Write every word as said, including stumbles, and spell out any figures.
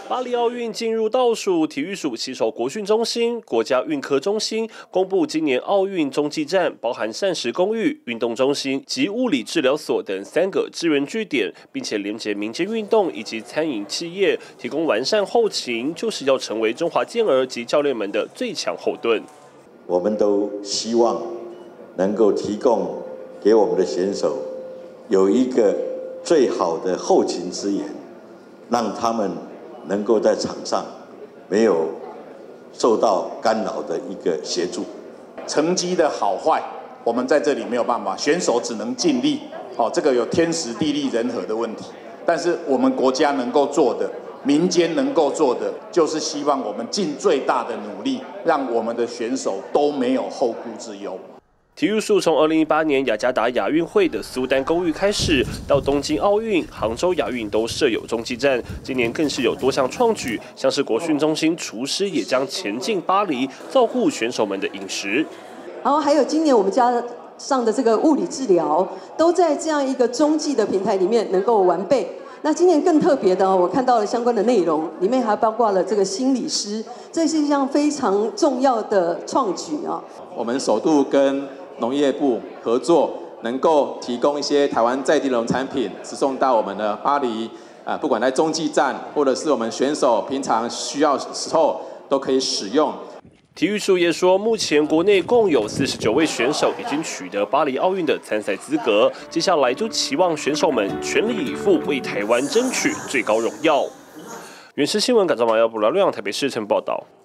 巴黎奥运进入倒数，体育署携手国训中心、国家运科中心公布今年奥运中继站，包含膳食公寓、运动中心及物理治疗所等三个支援据点，并且连结民间运动以及餐饮企业，提供完善后勤，就是要成为中华健儿及教练们的最强后盾。 我们都希望能够提供给我们的选手有一个最好的后勤资源，让他们能够在场上没有受到干扰的一个协助。 成绩的好坏，我们在这里没有办法，选手只能尽力。哦，这个有天时地利人和的问题。但是我们国家能够做的，民间能够做的，就是希望我们尽最大的努力，让我们的选手都没有后顾之忧。 体育署从二零一八年雅加达亚运会的苏丹公寓开始，到东京奥运、杭州亚运都设有中继站。今年更是有多项创举，像是国训中心厨师也将前进巴黎，照顾选手们的饮食。 然后还有今年我们家上的这个物理治疗，都在这样一个中继的平台里面能够完备。那今年更特别的，我看到了相关的内容，里面还包括了这个心理师，这是一项非常重要的创举啊。 我们首度跟农业部合作，能够提供一些台湾在地农产品，直送到我们的巴黎，啊，不管在中继站，或者是我们选手平常需要时候都可以使用。 体育署也说，目前国内共有四十九位选手已经取得巴黎奥运的参赛资格，接下来就期望选手们全力以赴，为台湾争取最高荣耀。原视新闻改造马耀布拉亮台北市城报道。